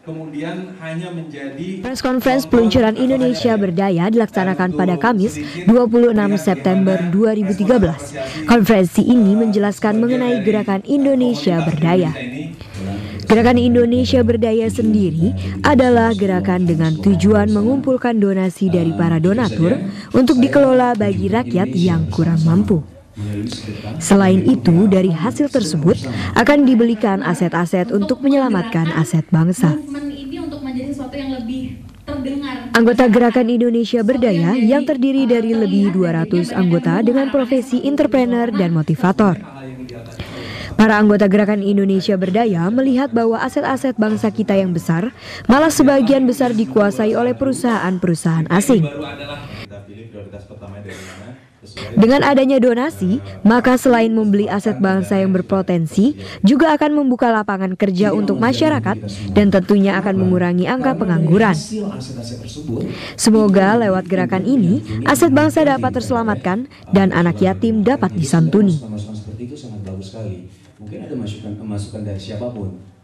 kemudian hanya menjadi Press conference peluncuran Indonesia Berdaya dilaksanakan pada Kamis 26 September 2013. Konferensi ini menjelaskan mengenai gerakan Indonesia Berdaya. Gerakan Indonesia Berdaya sendiri adalah gerakan dengan tujuan mengumpulkan donasi dari para donatur untuk dikelola bagi rakyat yang kurang mampu. Selain itu, dari hasil tersebut akan dibelikan aset-aset untuk menyelamatkan aset bangsa. Anggota Gerakan Indonesia Berdaya yang terdiri dari lebih 200 anggota dengan profesi entrepreneur dan motivator. Para anggota Gerakan Indonesia Berdaya melihat bahwa aset-aset bangsa kita yang besar malah sebagian besar dikuasai oleh perusahaan-perusahaan asing. Dengan adanya donasi, maka selain membeli aset bangsa yang berpotensi, juga akan membuka lapangan kerja untuk masyarakat dan tentunya akan mengurangi angka pengangguran. Semoga lewat gerakan ini, aset bangsa dapat terselamatkan dan anak yatim dapat disantuni. Mungkin ada masukan dari siapapun.